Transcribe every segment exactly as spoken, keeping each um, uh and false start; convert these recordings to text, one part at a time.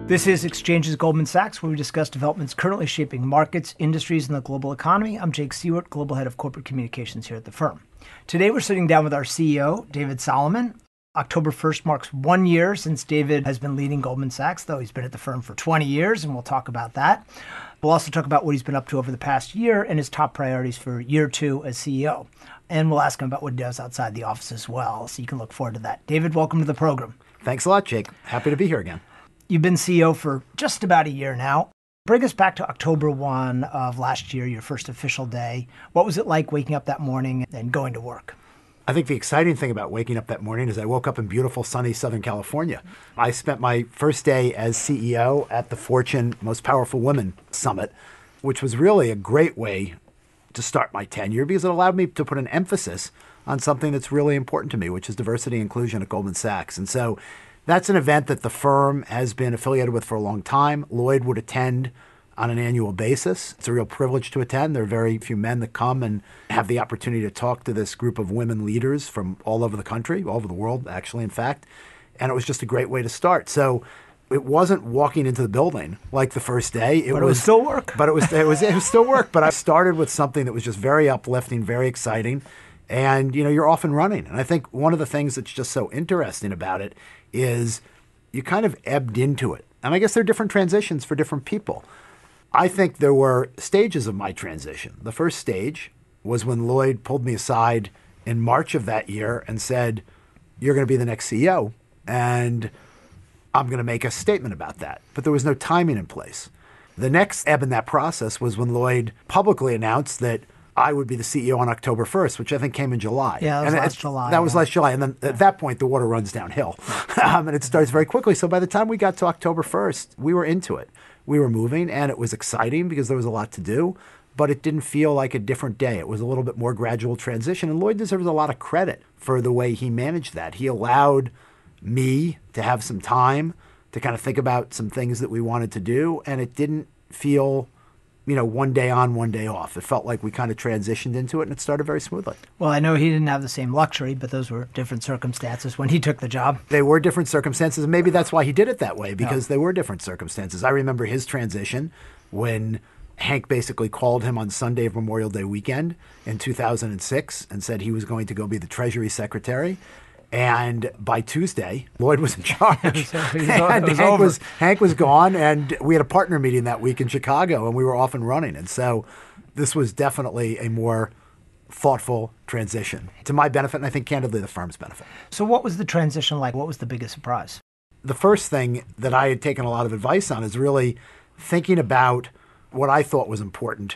This is Exchanges Goldman Sachs, where we discuss developments currently shaping markets, industries, and the global economy. I'm Jake Seward, Global Head of Corporate Communications here at the firm. Today, we're sitting down with our C E O, David Solomon. October first marks one year since David has been leading Goldman Sachs, though he's been at the firm for twenty years, and we'll talk about that. We'll also talk about what he's been up to over the past year and his top priorities for year two as C E O. And we'll ask him about what he does outside the office as well, so you can look forward to that. David, welcome to the program. Thanks a lot, Jake. Happy to be here again. You've been C E O for just about a year now. Bring us back to October first of last year, your first official day. What was it like waking up that morning and going to work? I think the exciting thing about waking up that morning is I woke up in beautiful, sunny Southern California. I spent my first day as C E O at the Fortune Most Powerful Women Summit, which was really a great way to start my tenure because it allowed me to put an emphasis on something that's really important to me, which is diversity and inclusion at Goldman Sachs. And so that's an event that the firm has been affiliated with for a long time. Lloyd would attend on an annual basis. It's a real privilege to attend. There are very few men that come and have the opportunity to talk to this group of women leaders from all over the country, all over the world, actually, in fact. And it was just a great way to start. So it wasn't walking into the building like the first day. It but was, it was still work. But it was, it was it was still work. But I started with something that was just very uplifting, very exciting. And, you know, you're off and running. And I think one of the things that's just so interesting about it is you kind of ebbed into it. And I guess there are different transitions for different people. I think there were stages of my transition. The first stage was when Lloyd pulled me aside in March of that year and said, you're going to be the next C E O, and I'm going to make a statement about that. But there was no timing in place. The next ebb in that process was when Lloyd publicly announced that I would be the C E O on October first, which I think came in July. Yeah, that was and last July. That yeah. was last July. And then at that point, the water runs downhill. um, and it starts very quickly. So by the time we got to October first, we were into it. We were moving, and it was exciting because there was a lot to do, but it didn't feel like a different day. It was a little bit more gradual transition, and Lloyd deserves a lot of credit for the way he managed that. He allowed me to have some time to kind of think about some things that we wanted to do, and it didn't feel, you know, one day on, one day off. It felt like we kind of transitioned into it, and it started very smoothly. Well, I know he didn't have the same luxury, but those were different circumstances when he took the job. They were different circumstances, and maybe that's why he did it that way, because yeah. they were different circumstances. I remember his transition when Hank basically called him on Sunday of Memorial Day weekend in two thousand six and said he was going to go be the Treasury Secretary. And by Tuesday, Lloyd was in charge. so was, and was Hank, over. was, Hank was gone, and we had a partner meeting that week in Chicago, and we were off and running. And so this was definitely a more thoughtful transition to my benefit, and I think candidly the firm's benefit. So what was the transition like? What was the biggest surprise? The first thing that I had taken a lot of advice on is really thinking about what I thought was important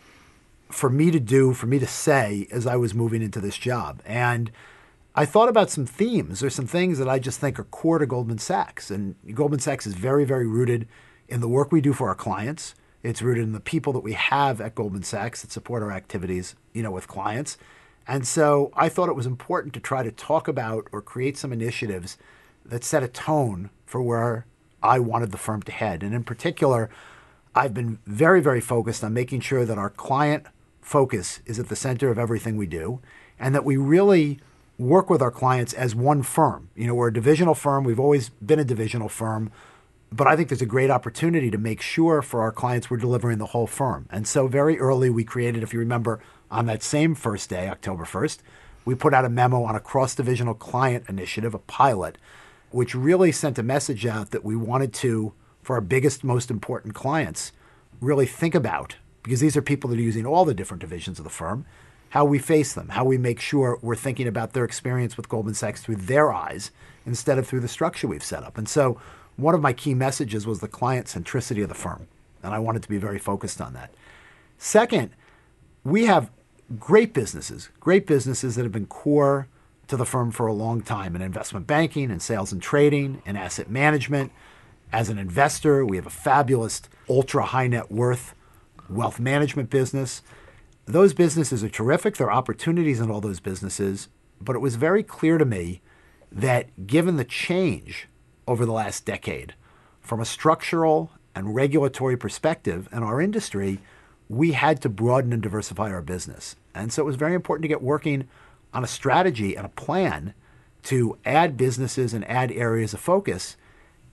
for me to do, for me to say as I was moving into this job. And I thought about some themes. There's some things that I just think are core to Goldman Sachs. And Goldman Sachs is very, very rooted in the work we do for our clients. It's rooted in the people that we have at Goldman Sachs that support our activities, you know, with clients. And so I thought it was important to try to talk about or create some initiatives that set a tone for where I wanted the firm to head. And in particular, I've been very, very focused on making sure that our client focus is at the center of everything we do, and that we really work with our clients as one firm. You know, we're a divisional firm. We've always been a divisional firm, but I think there's a great opportunity to make sure for our clients we're delivering the whole firm. And so very early we created, if you remember, on that same first day, October first, we put out a memo on a cross-divisional client initiative, a pilot, which really sent a message out that we wanted to, for our biggest, most important clients, really think about, because these are people that are using all the different divisions of the firm, how we face them, how we make sure we're thinking about their experience with Goldman Sachs through their eyes instead of through the structure we've set up. And so one of my key messages was the client centricity of the firm, and I wanted to be very focused on that. Second, we have great businesses, great businesses that have been core to the firm for a long time in investment banking and sales and trading and asset management. As an investor, we have a fabulous ultra high net worth wealth management business. Those businesses are terrific. There are opportunities in all those businesses, but it was very clear to me that given the change over the last decade from a structural and regulatory perspective in our industry, we had to broaden and diversify our business. And so it was very important to get working on a strategy and a plan to add businesses and add areas of focus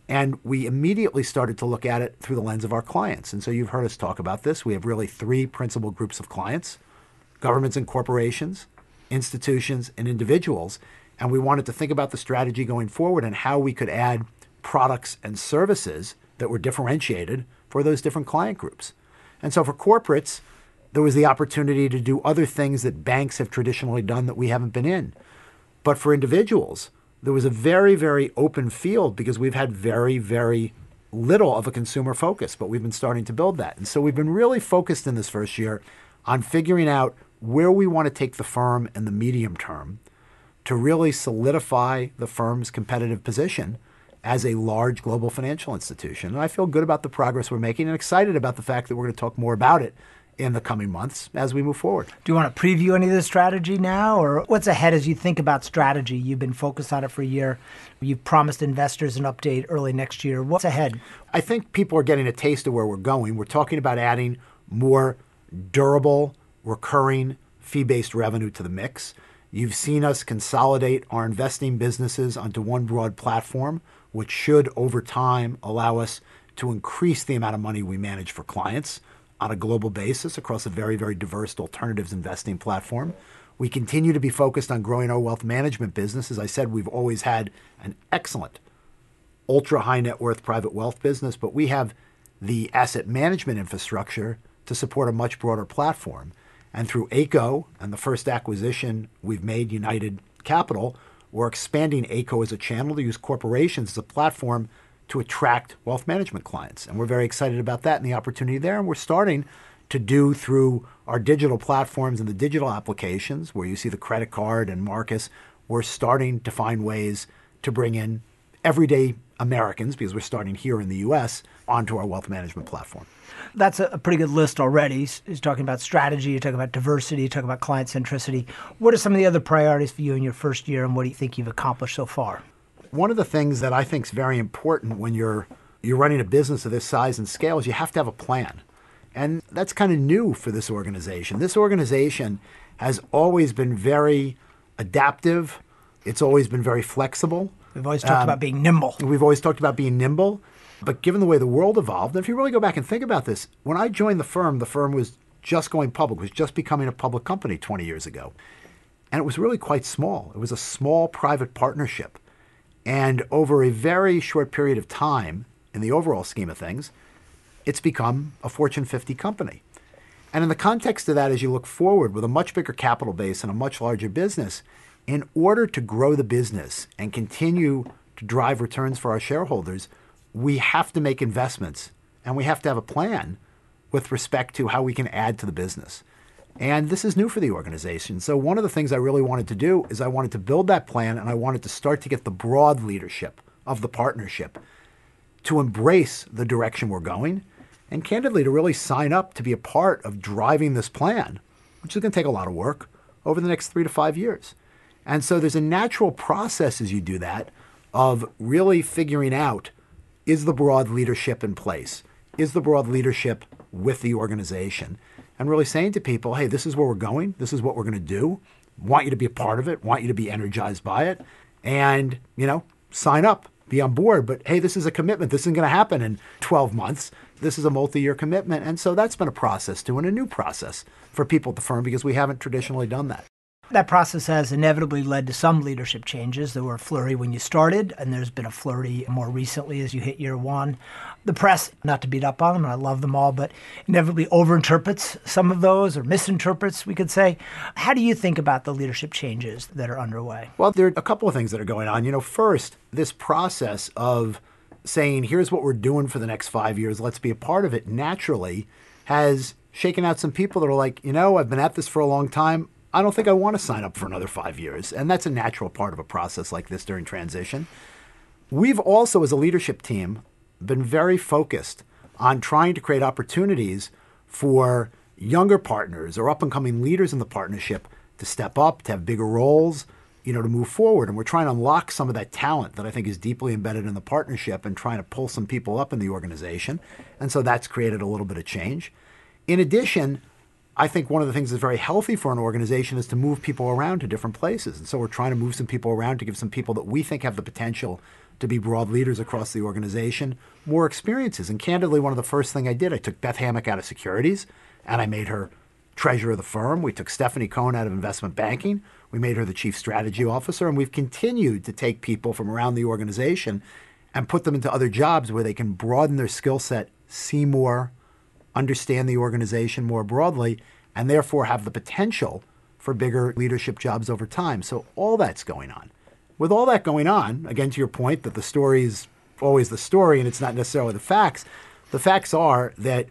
And we immediately started to look at it through the lens of our clients. And so you've heard us talk about this. We have really three principal groups of clients: governments and corporations, institutions, and individuals. And we wanted to think about the strategy going forward and how we could add products and services that were differentiated for those different client groups. And so for corporates, there was the opportunity to do other things that banks have traditionally done that we haven't been in. But for individuals, there was a very, very open field because we've had very, very little of a consumer focus, but we've been starting to build that. And so we've been really focused in this first year on figuring out where we want to take the firm in the medium term to really solidify the firm's competitive position as a large global financial institution. And I feel good about the progress we're making and excited about the fact that we're going to talk more about it in the coming months as we move forward. Do you want to preview any of the strategy now, or what's ahead as you think about strategy? You've been focused on it for a year. You've promised investors an update early next year. What's ahead? I think people are getting a taste of where we're going. We're talking about adding more durable, recurring, fee-based revenue to the mix. You've seen us consolidate our investing businesses onto one broad platform, which should, over time, allow us to increase the amount of money we manage for clients on a global basis across a very, very diverse alternatives investing platform. We continue to be focused on growing our wealth management business. As I said, we've always had an excellent ultra high net worth private wealth business, but we have the asset management infrastructure to support a much broader platform. And through A C O and the first acquisition we've made, United Capital, we're expanding A C O as a channel to use corporations as a platform to attract wealth management clients. And we're very excited about that and the opportunity there. And we're starting to do through our digital platforms and the digital applications where you see the credit card and Marcus, we're starting to find ways to bring in everyday Americans, because we're starting here in the U S, onto our wealth management platform. That's a pretty good list already. He's talking about strategy, you're talking about diversity, you're talking about client centricity. What are some of the other priorities for you in your first year, and what do you think you've accomplished so far? One of the things that I think is very important when you're you're running a business of this size and scale is you have to have a plan. And that's kind of new for this organization. This organization has always been very adaptive. It's always been very flexible. We've always talked um, about being nimble. We've always talked about being nimble. But given the way the world evolved, and if you really go back and think about this, when I joined the firm, the firm was just going public, was just becoming a public company twenty years ago. And it was really quite small. It was a small private partnership. And over a very short period of time, in the overall scheme of things, it's become a Fortune fifty company. And in the context of that, as you look forward with a much bigger capital base and a much larger business, in order to grow the business and continue to drive returns for our shareholders, we have to make investments and we have to have a plan with respect to how we can add to the business. And this is new for the organization. So one of the things I really wanted to do is I wanted to build that plan, and I wanted to start to get the broad leadership of the partnership to embrace the direction we're going, and candidly to really sign up to be a part of driving this plan, which is going to take a lot of work over the next three to five years. And so there's a natural process as you do that of really figuring out, is the broad leadership in place? Is the broad leadership with the organization? And really saying to people, hey, this is where we're going. This is what we're going to do. Want you to be a part of it. Want you to be energized by it. And, you know, sign up, be on board. But, hey, this is a commitment. This isn't going to happen in twelve months. This is a multi-year commitment. And so that's been a process too, and a new process for people at the firm because we haven't traditionally done that. That process has inevitably led to some leadership changes. There were a flurry when you started, and there's been a flurry more recently as you hit year one. The press, not to beat up on them, and I love them all, but inevitably overinterprets some of those, or misinterprets, we could say. How do you think about the leadership changes that are underway? Well, there are a couple of things that are going on. You know, first, this process of saying, here's what we're doing for the next five years, let's be a part of it, naturally has shaken out some people that are like, you know, I've been at this for a long time. I don't think I want to sign up for another five years. And that's a natural part of a process like this during transition. We've also, as a leadership team, been very focused on trying to create opportunities for younger partners or up-and-coming leaders in the partnership to step up, to have bigger roles, you know, to move forward. And we're trying to unlock some of that talent that I think is deeply embedded in the partnership and trying to pull some people up in the organization. And so that's created a little bit of change. In addition, I think one of the things that's very healthy for an organization is to move people around to different places. And so we're trying to move some people around to give some people that we think have the potential to be broad leaders across the organization more experiences. And candidly, one of the first things I did, I took Beth Hammock out of securities and I made her treasurer of the firm. We took Stephanie Cohen out of investment banking. We made her the chief strategy officer. And we've continued to take people from around the organization and put them into other jobs where they can broaden their skill set, see more, understand the organization more broadly, and therefore have the potential for bigger leadership jobs over time. So all that's going on. With all that going on, again, to your point that the story is always the story and it's not necessarily the facts, the facts are that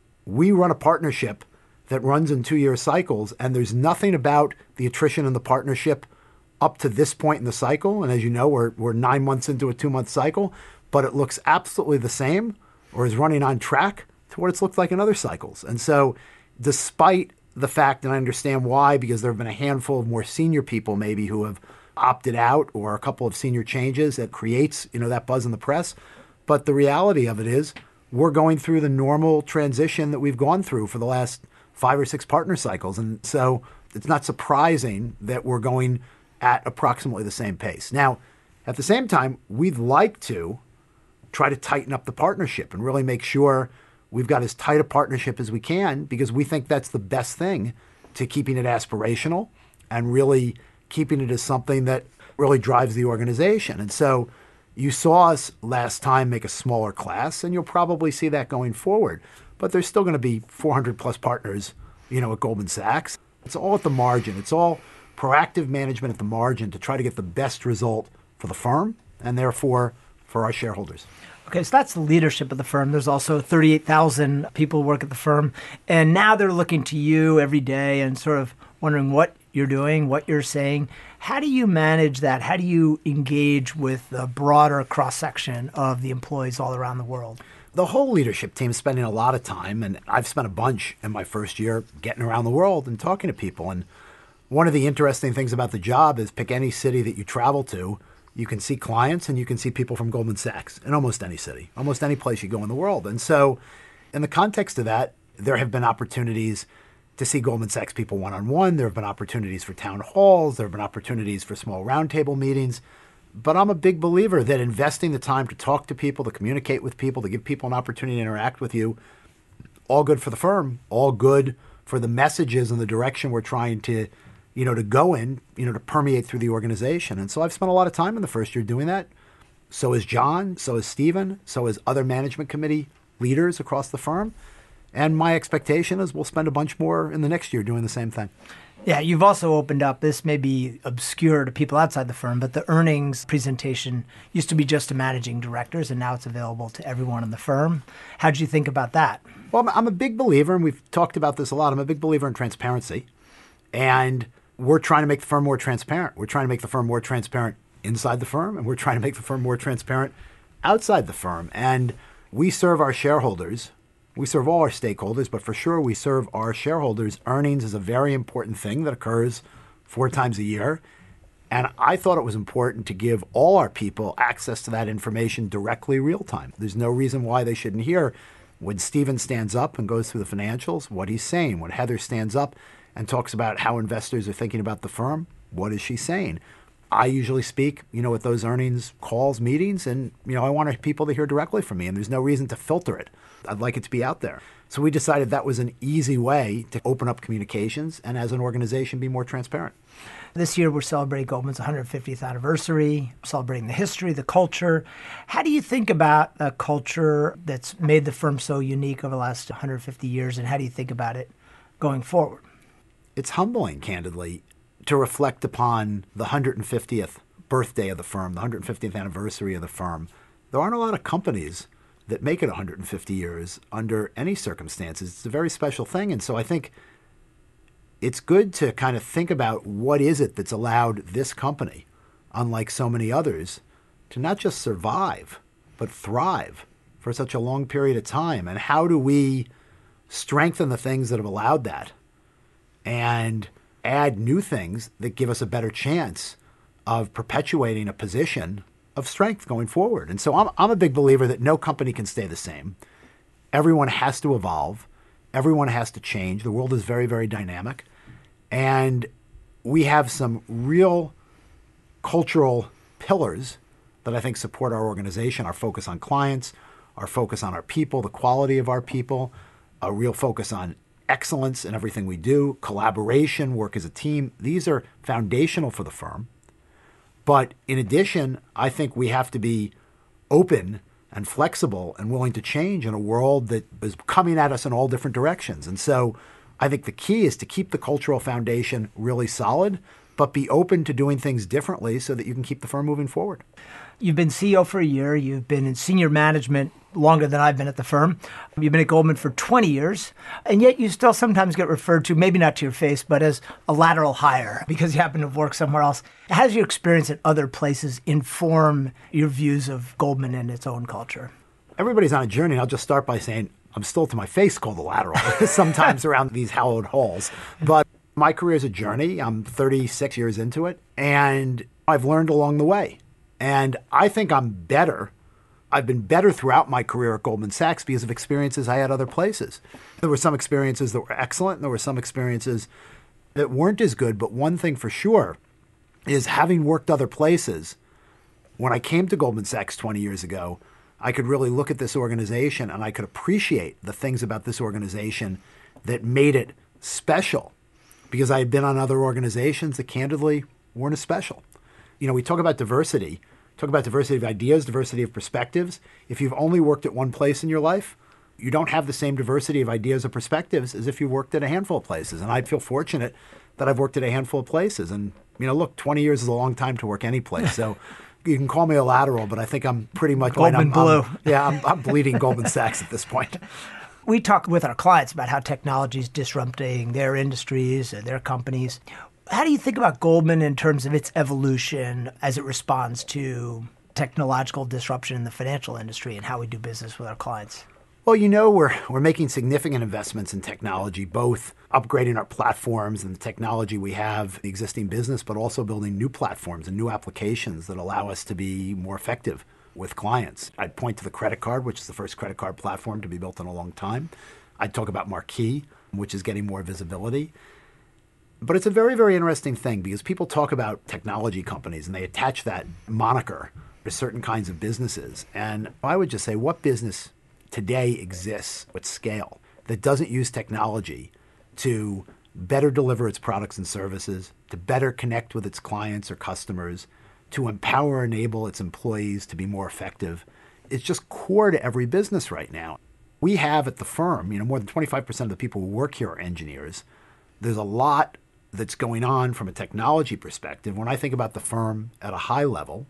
we run a partnership that runs in two-year cycles, and there's nothing about the attrition in the partnership up to this point in the cycle. And as you know, we're, we're nine months into a two-month cycle, but it looks absolutely the same or is running on track to what it's looked like in other cycles. And so despite the fact, and I understand why, because there have been a handful of more senior people maybe who have opted out or a couple of senior changes that creates, you know, that buzz in the press. But the reality of it is we're going through the normal transition that we've gone through for the last five or six partner cycles. And so it's not surprising that we're going at approximately the same pace. Now, at the same time, we'd like to try to tighten up the partnership and really make sure we've got as tight a partnership as we can, because we think that's the best thing to keeping it aspirational and really keeping it as something that really drives the organization. And so you saw us last time make a smaller class, and you'll probably see that going forward. But there's still going to be four hundred plus partners, you know, at Goldman Sachs. It's all at the margin. It's all proactive management at the margin to try to get the best result for the firm and therefore for our shareholders. Okay, so that's the leadership of the firm. There's also thirty-eight thousand people who work at the firm. And now they're looking to you every day and sort of wondering what you're doing, what you're saying. How do you manage that? How do you engage with the broader cross-section of the employees all around the world? The whole leadership team is spending a lot of time, and I've spent a bunch in my first year getting around the world and talking to people. And one of the interesting things about the job is pick any city that you travel to, you can see clients and you can see people from Goldman Sachs in almost any city, almost any place you go in the world. And so in the context of that, there have been opportunities to see Goldman Sachs people one-on-one. There have been opportunities for town halls. There have been opportunities for small roundtable meetings. But I'm a big believer that investing the time to talk to people, to communicate with people, to give people an opportunity to interact with you, all good for the firm, all good for the messages and the direction we're trying to, you know, to go in, you know, to permeate through the organization. And so I've spent a lot of time in the first year doing that. So has John, so has Stephen, so has other management committee leaders across the firm. And my expectation is we'll spend a bunch more in the next year doing the same thing. Yeah, you've also opened up, this may be obscure to people outside the firm, but the earnings presentation used to be just to managing directors, and now it's available to everyone in the firm. How did you think about that? Well, I'm a big believer, and we've talked about this a lot, I'm a big believer in transparency. And we're trying to make the firm more transparent. We're trying to make the firm more transparent inside the firm, and we're trying to make the firm more transparent outside the firm. And we serve our shareholders. We serve all our stakeholders, but for sure we serve our shareholders. Earnings is a very important thing that occurs four times a year. And I thought it was important to give all our people access to that information directly real time. There's no reason why they shouldn't hear when Stephen stands up and goes through the financials, what he's saying. When Heather stands up and talks about how investors are thinking about the firm, what is she saying? I usually speak, you know, at those earnings calls, meetings, and, you know, I want people to hear directly from me, and there's no reason to filter it. I'd like it to be out there. So we decided that was an easy way to open up communications and as an organization be more transparent. This year we're celebrating Goldman's one hundred fiftieth anniversary, celebrating the history, the culture. How do you think about a culture that's made the firm so unique over the last one hundred fifty years, and how do you think about it going forward? It's humbling, candidly, to reflect upon the one hundred fiftieth birthday of the firm, the one hundred fiftieth anniversary of the firm. There aren't a lot of companies that make it one hundred fifty years under any circumstances. It's a very special thing. And so I think it's good to kind of think about what is it that's allowed this company, unlike so many others, to not just survive, but thrive for such a long period of time. And how do we strengthen the things that have allowed that and add new things that give us a better chance of perpetuating a position of strength going forward? And so I'm, I'm a big believer that no company can stay the same. Everyone has to evolve. Everyone has to change. The world is very, very dynamic. And we have some real cultural pillars that I think support our organization, our focus on clients, our focus on our people, the quality of our people, a real focus on excellence in everything we do, collaboration, work as a team. These are foundational for the firm. But in addition, I think we have to be open and flexible and willing to change in a world that is coming at us in all different directions. And so I think the key is to keep the cultural foundation really solid, but be open to doing things differently so that you can keep the firm moving forward. You've been C E O for a year. You've been in senior management longer than I've been at the firm. You've been at Goldman for twenty years, and yet you still sometimes get referred to, maybe not to your face, but as a lateral hire because you happen to have worked somewhere else. How does your experience at other places inform your views of Goldman and its own culture? Everybody's on a journey. I'll just start by saying I'm still to my face called a lateral sometimes around these hallowed halls. But my career is a journey. I'm thirty-six years into it, and I've learned along the way. And I think I'm better. I've been better throughout my career at Goldman Sachs because of experiences I had other places. There were some experiences that were excellent, and there were some experiences that weren't as good. But one thing for sure is having worked other places, when I came to Goldman Sachs twenty years ago, I could really look at this organization and I could appreciate the things about this organization that made it special because I had been on other organizations that candidly weren't as special. You know, we talk about diversity. Talk about diversity of ideas, diversity of perspectives. If you've only worked at one place in your life, you don't have the same diversity of ideas or perspectives as if you worked at a handful of places. And I feel fortunate that I've worked at a handful of places. And, you know, look, twenty years is a long time to work any place. So you can call me a lateral, but I think I'm pretty much Goldman I'm, Blue. I'm, yeah, I'm, I'm bleeding Goldman Sachs at this point. We talk with our clients about how technology is disrupting their industries and their companies. How do you think about Goldman in terms of its evolution as it responds to technological disruption in the financial industry and how we do business with our clients? Well, you know, we're we're making significant investments in technology, both upgrading our platforms and the technology we have, the existing business, but also building new platforms and new applications that allow us to be more effective with clients. I'd point to the credit card, which is the first credit card platform to be built in a long time. I'd talk about Marquee, which is getting more visibility. But it's a very, very interesting thing because people talk about technology companies and they attach that moniker to certain kinds of businesses. And I would just say, what business today exists with scale that doesn't use technology to better deliver its products and services, to better connect with its clients or customers, to empower and enable its employees to be more effective? It's just core to every business right now. We have at the firm, you know, more than twenty-five percent of the people who work here are engineers. There's a lot that's going on from a technology perspective. When I think about the firm at a high level,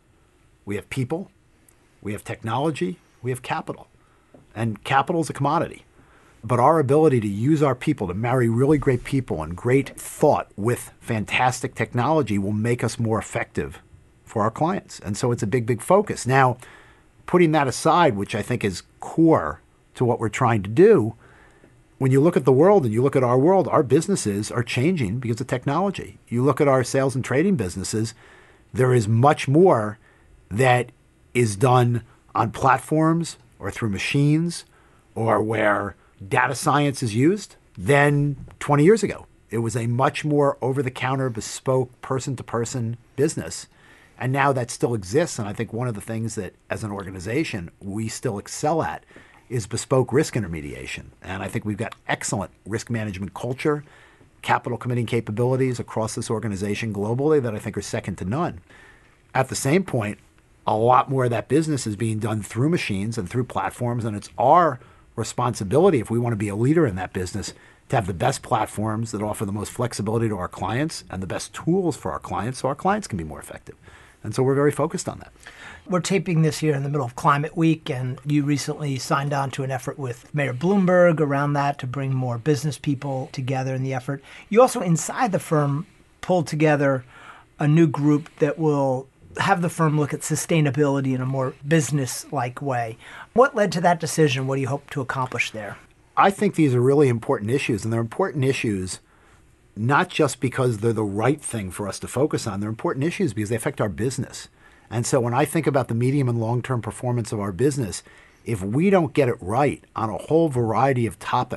we have people, we have technology, we have capital. And capital is a commodity. But our ability to use our people, to marry really great people and great thought with fantastic technology will make us more effective for our clients. And so it's a big, big focus. Now, putting that aside, which I think is core to what we're trying to do, when you look at the world and you look at our world, our businesses are changing because of technology. You look at our sales and trading businesses, there is much more that is done on platforms or through machines or where data science is used than twenty years ago. It was a much more over-the-counter, bespoke, person-to-person business. And now that still exists. And I think one of the things that as an organization we still excel at is bespoke risk intermediation. And I think we've got excellent risk management culture, capital committing capabilities across this organization globally that I think are second to none. At the same point, a lot more of that business is being done through machines and through platforms. And it's our responsibility, if we want to be a leader in that business, to have the best platforms that offer the most flexibility to our clients and the best tools for our clients so our clients can be more effective. And so we're very focused on that. We're taping this here in the middle of Climate Week, and you recently signed on to an effort with Mayor Bloomberg around that to bring more business people together in the effort. You also, inside the firm, pulled together a new group that will have the firm look at sustainability in a more business-like way. What led to that decision? What do you hope to accomplish there? I think these are really important issues, and they're important issues not just because they're the right thing for us to focus on. They're important issues because they affect our business. And so when I think about the medium and long-term performance of our business, if we don't get it right on a whole variety of topics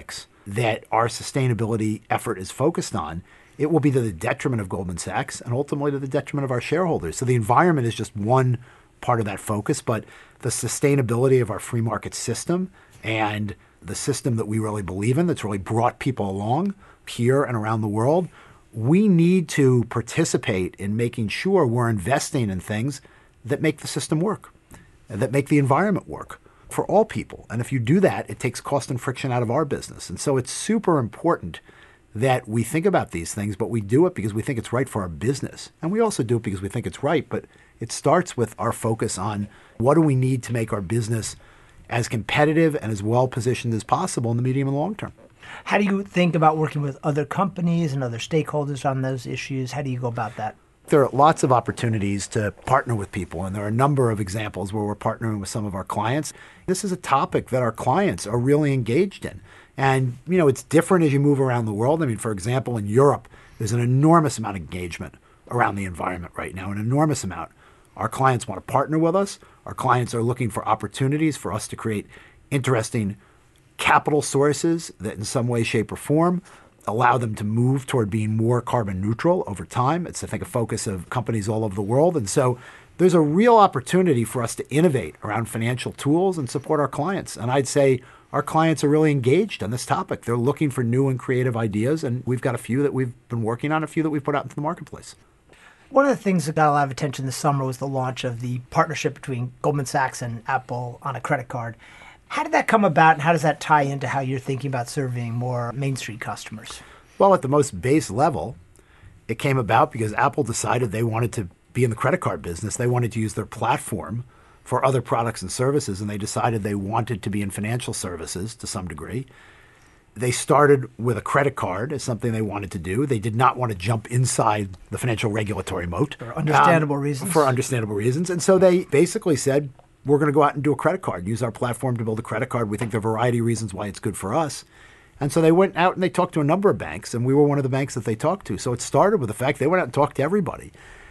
that our sustainability effort is focused on, it will be to the detriment of Goldman Sachs and ultimately to the detriment of our shareholders. So the environment is just one part of that focus, but the sustainability of our free market system and the system that we really believe in that's really brought people along here and around the world, we need to participate in making sure we're investing in things that make the system work, that make the environment work for all people. And if you do that, it takes cost and friction out of our business. And so it's super important that we think about these things, but we do it because we think it's right for our business. And we also do it because we think it's right, but it starts with our focus on what do we need to make our business as competitive and as well positioned as possible in the medium and long term. How do you think about working with other companies and other stakeholders on those issues? How do you go about that? There are lots of opportunities to partner with people, and there are a number of examples where we're partnering with some of our clients. This is a topic that our clients are really engaged in. And, you know, it's different as you move around the world. I mean, for example, in Europe, there's an enormous amount of engagement around the environment right now, an enormous amount. Our clients want to partner with us. Our clients are looking for opportunities for us to create interesting capital sources that in some way, shape, or form allow them to move toward being more carbon neutral over time. It's, I think, a focus of companies all over the world. And so there's a real opportunity for us to innovate around financial tools and support our clients. And I'd say our clients are really engaged on this topic. They're looking for new and creative ideas. And we've got a few that we've been working on, a few that we've put out into the marketplace. One of the things that got a lot of attention this summer was the launch of the partnership between Goldman Sachs and Apple on a credit card. How did that come about, and how does that tie into how you're thinking about serving more Main Street customers? Well, at the most base level, it came about because Apple decided they wanted to be in the credit card business. They wanted to use their platform for other products and services, and they decided they wanted to be in financial services to some degree. They started with a credit card as something they wanted to do. They did not want to jump inside the financial regulatory moat. For understandable um, reasons. For understandable reasons. And so they basically said, we're going to go out and do a credit card, use our platform to build a credit card. We think there are a variety of reasons why it's good for us. And so they went out and they talked to a number of banks, and we were one of the banks that they talked to. So it started with the fact they went out and talked to everybody.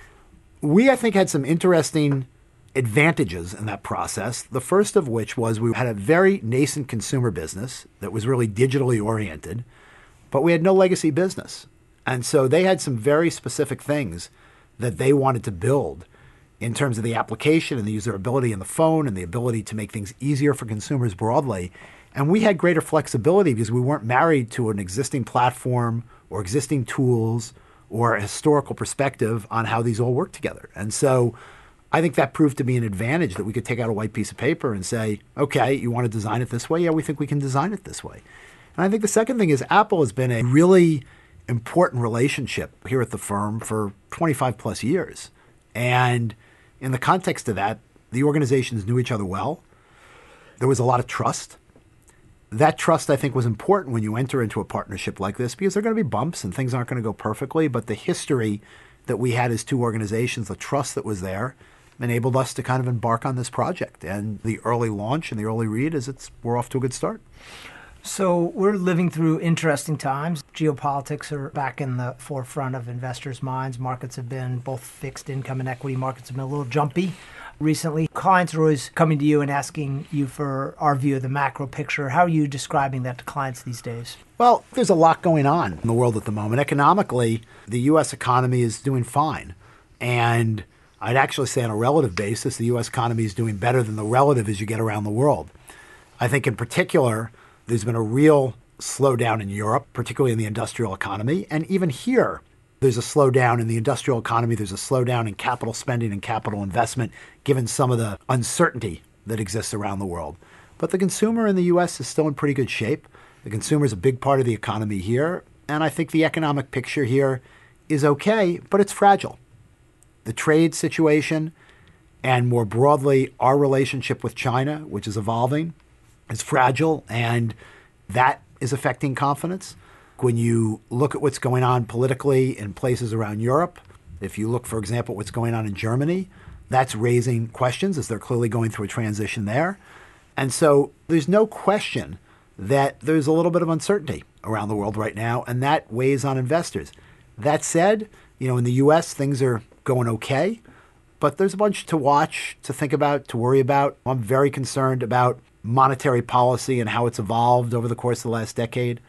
We, I think, had some interesting advantages in that process. The first of which was we had a very nascent consumer business that was really digitally oriented, but we had no legacy business. And so they had some very specific things that they wanted to build in terms of the application and the usability in the phone and the ability to make things easier for consumers broadly. And we had greater flexibility because we weren't married to an existing platform or existing tools or a historical perspective on how these all work together. And so I think that proved to be an advantage, that we could take out a white piece of paper and say, okay, you want to design it this way? Yeah, we think we can design it this way. And I think the second thing is Apple has been a really important relationship here at the firm for twenty-five plus years. And in the context of that, the organizations knew each other well. There was a lot of trust. That trust, I think, was important when you enter into a partnership like this, because there are going to be bumps and things aren't going to go perfectly. But the history that we had as two organizations, the trust that was there, enabled us to kind of embark on this project. And the early launch and the early read is it's we're off to a good start. So we're living through interesting times. Geopolitics are back in the forefront of investors' minds. Markets have been, both fixed income and equity markets have been a little jumpy recently. Clients are always coming to you and asking you for our view of the macro picture. How are you describing that to clients these days? Well, there's a lot going on in the world at the moment. Economically, the U S economy is doing fine. And I'd actually say on a relative basis, the U S economy is doing better than the relative as you get around the world. I think in particular, there's been a real slowdown in Europe, particularly in the industrial economy. And even here, there's a slowdown in the industrial economy. There's a slowdown in capital spending and capital investment, given some of the uncertainty that exists around the world. But the consumer in the U S is still in pretty good shape. The consumer is a big part of the economy here. And I think the economic picture here is okay, but it's fragile. The trade situation and more broadly, our relationship with China, which is evolving, is fragile, and that is affecting confidence. When you look at what's going on politically in places around Europe, if you look, for example, at what's going on in Germany, that's raising questions as they're clearly going through a transition there. And so there's no question that there's a little bit of uncertainty around the world right now, and that weighs on investors. That said, you know, in the U S, things are going okay, but there's a bunch to watch, to think about, to worry about. I'm very concerned about monetary policy and how it's evolved over the course of the last decade.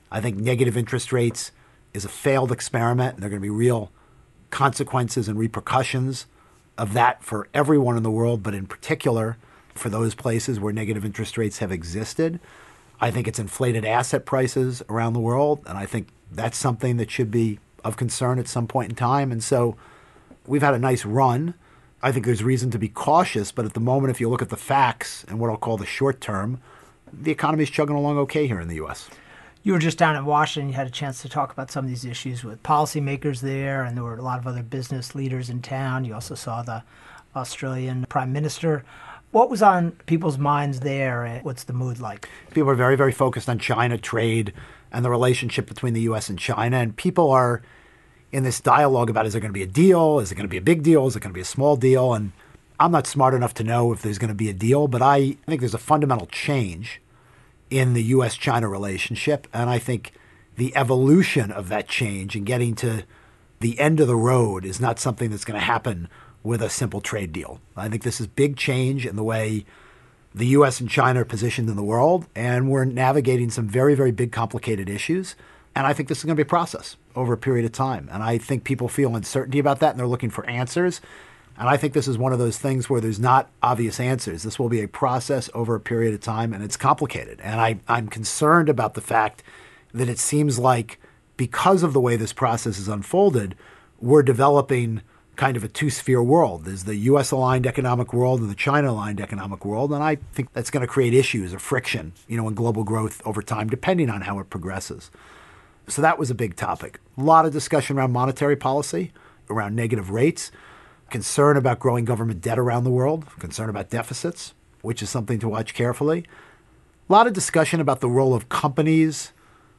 I think negative interest rates is a failed experiment, and there are going to be real consequences and repercussions of that for everyone in the world, but in particular for those places where negative interest rates have existed. I think it's inflated asset prices around the world, and I think that's something that should be of concern at some point in time. And so we've had a nice run. I think there's reason to be cautious, but at the moment, if you look at the facts and what I'll call the short term, the economy is chugging along okay here in the U S. You were just down in Washington. You had a chance to talk about some of these issues with policymakers there, and there were a lot of other business leaders in town. You also saw the Australian Prime Minister. What was on people's minds there, and what's the mood like? People are very, very focused on China trade and the relationship between the U S and China, and people are in this dialogue about, is there going to be a deal? Is it going to be a big deal? Is it going to be a small deal? And I'm not smart enough to know if there's going to be a deal, but I think there's a fundamental change in the U S China relationship. And I think the evolution of that change and getting to the end of the road is not something that's going to happen with a simple trade deal. I think this is big change in the way the U S and China are positioned in the world, and we're navigating some very, very big, complicated issues. And I think this is going to be a process over a period of time. And I think people feel uncertainty about that, and they're looking for answers. And I think this is one of those things where there's not obvious answers. This will be a process over a period of time, and it's complicated. And I, I'm concerned about the fact that it seems like because of the way this process is unfolded, we're developing kind of a two-sphere world. There's the U S-aligned economic world and the China-aligned economic world. And I think that's going to create issues or friction, you know, in global growth over time, depending on how it progresses. So that was a big topic. A lot of discussion around monetary policy, around negative rates, concern about growing government debt around the world, concern about deficits, which is something to watch carefully. A lot of discussion about the role of companies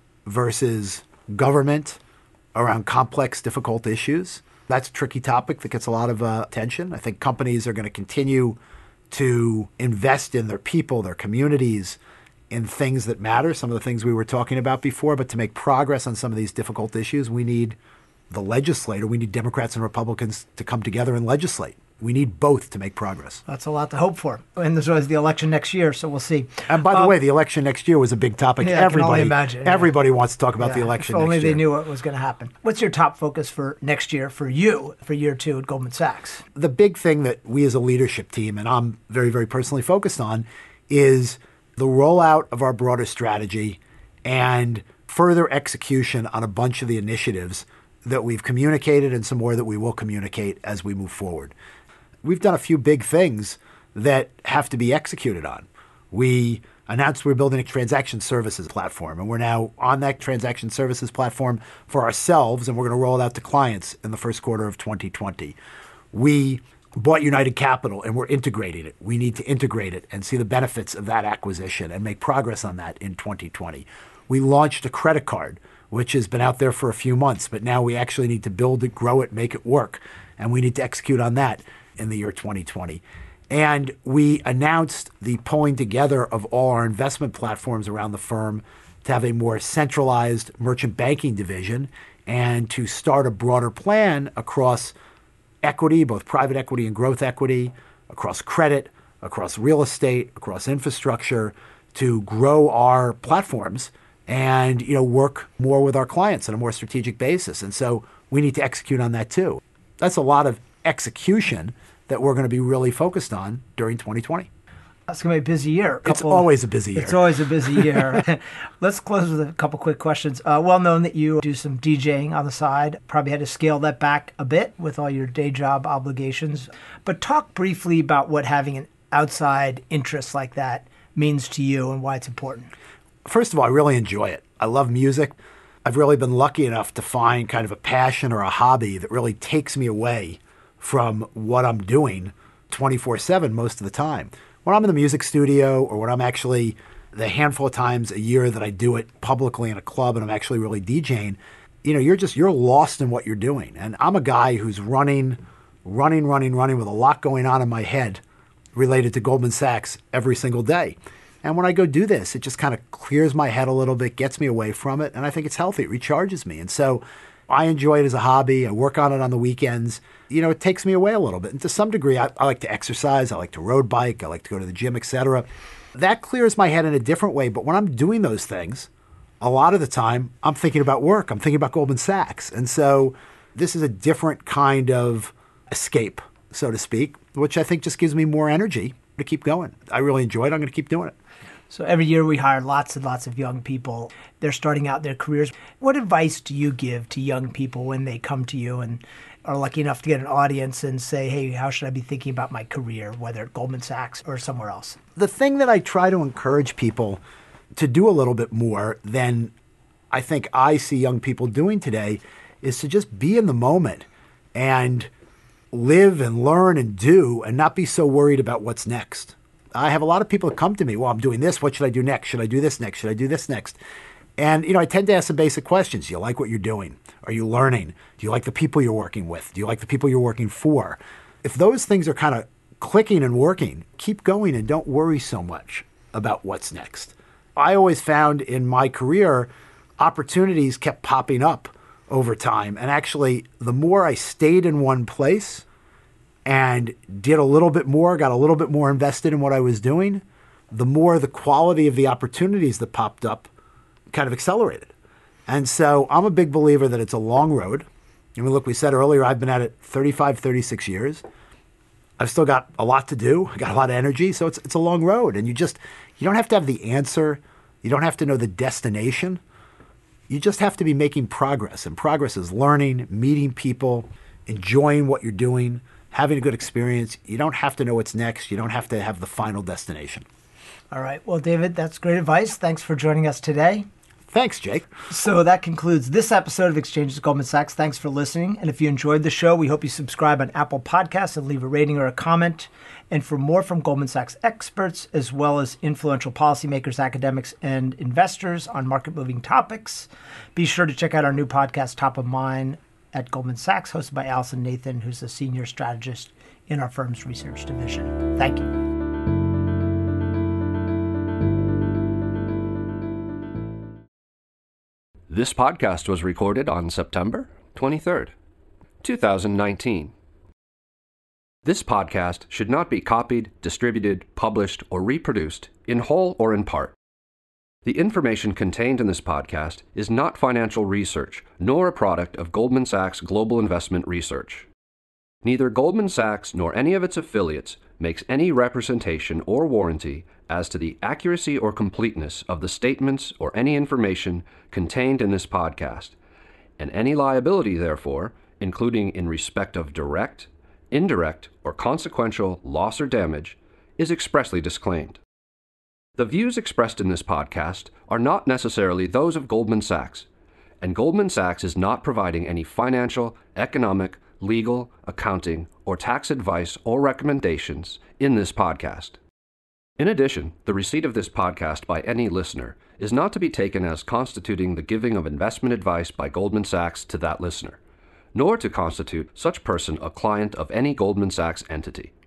versus government around complex, difficult issues. That's a tricky topic that gets a lot of uh, attention. I think companies are going to continue to invest in their people, their communities, in things that matter, some of the things we were talking about before. But to make progress on some of these difficult issues, we need the legislator, we need Democrats and Republicans to come together and legislate. We need both to make progress. That's a lot to hope for. And there's always the election next year, so we'll see. And by the um, way, the election next year was a big topic. Yeah, everybody, I can only imagine. Everybody yeah. wants to talk about yeah. the election if next only year. they knew what was going to happen. What's your top focus for next year for you, for year two at Goldman Sachs? The big thing that we as a leadership team, and I'm very, very personally focused on, is the rollout of our broader strategy and further execution on a bunch of the initiatives that we've communicated and some more that we will communicate as we move forward. We've done a few big things that have to be executed on. We announced we're building a transaction services platform, and we're now on that transaction services platform for ourselves, and we're going to roll it out to clients in the first quarter of twenty twenty. We bought United Capital, and we're integrating it. We need to integrate it and see the benefits of that acquisition and make progress on that in twenty twenty. We launched a credit card, which has been out there for a few months, but now we actually need to build it, grow it, make it work, and we need to execute on that in the year twenty twenty. And we announced the pulling together of all our investment platforms around the firm to have a more centralized merchant banking division and to start a broader plan across equity, both private equity and growth equity, across credit, across real estate, across infrastructure, to grow our platforms and, you know, work more with our clients on a more strategic basis. And so we need to execute on that too. That's a lot of execution that we're going to be really focused on during twenty twenty. It's going to be a busy year. It's always a busy year. It's always a busy year. Let's close with a couple quick questions. Uh, well known that you do some DJing on the side. Probably had to scale that back a bit with all your day job obligations. But talk briefly about what having an outside interest like that means to you and why it's important. First of all, I really enjoy it. I love music. I've really been lucky enough to find kind of a passion or a hobby that really takes me away from what I'm doing twenty-four seven most of the time. When I'm in the music studio or when I'm actually the handful of times a year that I do it publicly in a club and I'm actually really DJing, you know, you're just, you're lost in what you're doing. And I'm a guy who's running, running, running, running with a lot going on in my head related to Goldman Sachs every single day. And when I go do this, it just kind of clears my head a little bit, gets me away from it. And I think it's healthy. It recharges me. And so I enjoy it as a hobby. I work on it on the weekends. You know, it takes me away a little bit. And to some degree, I, I like to exercise. I like to road bike. I like to go to the gym, et cetera. That clears my head in a different way. But when I'm doing those things, a lot of the time I'm thinking about work. I'm thinking about Goldman Sachs. And so this is a different kind of escape, so to speak, which I think just gives me more energy to keep going. I really enjoy it. I'm going to keep doing it. So every year we hire lots and lots of young people. They're starting out their careers. What advice do you give to young people when they come to you and are lucky enough to get an audience and say, hey, how should I be thinking about my career, whether at Goldman Sachs or somewhere else? The thing that I try to encourage people to do a little bit more than I think I see young people doing today is to just be in the moment and live and learn and do and not be so worried about what's next. I have a lot of people that come to me, well, I'm doing this. What should I do next? Should I do this next? Should I do this next? And, you know, I tend to ask some basic questions. Do you like what you're doing? Are you learning? Do you like the people you're working with? Do you like the people you're working for? If those things are kind of clicking and working, keep going and don't worry so much about what's next. I always found in my career, opportunities kept popping up over time. And actually, the more I stayed in one place and did a little bit more, got a little bit more invested in what I was doing, the more the quality of the opportunities that popped up kind of accelerated. And so I'm a big believer that it's a long road. I mean, look, we said earlier, I've been at it thirty-five, thirty-six years. I've still got a lot to do. I got a lot of energy. So it's it's a long road. And you just, you don't have to have the answer. You don't have to know the destination. You just have to be making progress. And progress is learning, meeting people, enjoying what you're doing, having a good experience. You don't have to know what's next. You don't have to have the final destination. All right. Well, David, that's great advice. Thanks for joining us today. Thanks, Jake. So that concludes this episode of Exchanges at Goldman Sachs. Thanks for listening. And if you enjoyed the show, we hope you subscribe on Apple Podcasts and leave a rating or a comment. And for more from Goldman Sachs experts, as well as influential policymakers, academics, and investors on market-moving topics, be sure to check out our new podcast, Top of Mind, at Goldman Sachs, hosted by Allison Nathan, who's a senior strategist in our firm's research division. Thank you. This podcast was recorded on September twenty-third, two thousand nineteen. This podcast should not be copied, distributed, published, or reproduced in whole or in part. The information contained in this podcast is not financial research, nor a product of Goldman Sachs Global Investment Research. Neither Goldman Sachs nor any of its affiliates makes any representation or warranty as to the accuracy or completeness of the statements or any information contained in this podcast, and any liability, therefore, including in respect of direct, indirect, or consequential loss or damage, is expressly disclaimed. The views expressed in this podcast are not necessarily those of Goldman Sachs, and Goldman Sachs is not providing any financial, economic, legal, accounting, or tax advice or recommendations in this podcast. In addition, the receipt of this podcast by any listener is not to be taken as constituting the giving of investment advice by Goldman Sachs to that listener, nor to constitute such person a client of any Goldman Sachs entity.